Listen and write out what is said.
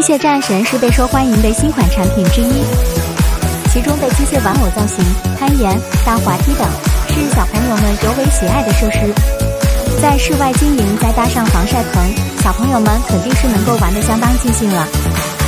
械战神是备受欢迎的新款产品之一，其中的机械玩偶造型、攀岩、大滑梯等是小朋友们尤为喜爱的设施。在室外经营，再搭上防晒棚，小朋友们肯定是能够玩得相当尽兴了。